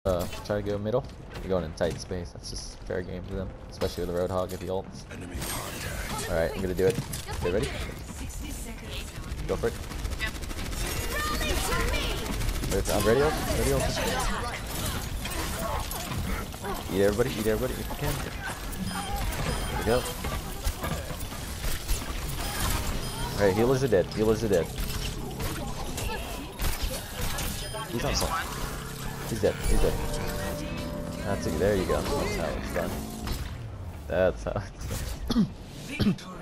Try to go middle. You're going in tight space. That's just fair game for them, especially with the Roadhog if he ults. Alright, I'm gonna do it. Okay, ready? Go for it. I'm ready ult. Ready ult. Eat everybody if you can. There we go. Alright, healers are dead. Healers are dead. He's on something. He's dead. He's dead. That's it. There you go. That's how it's done. That's how it's done.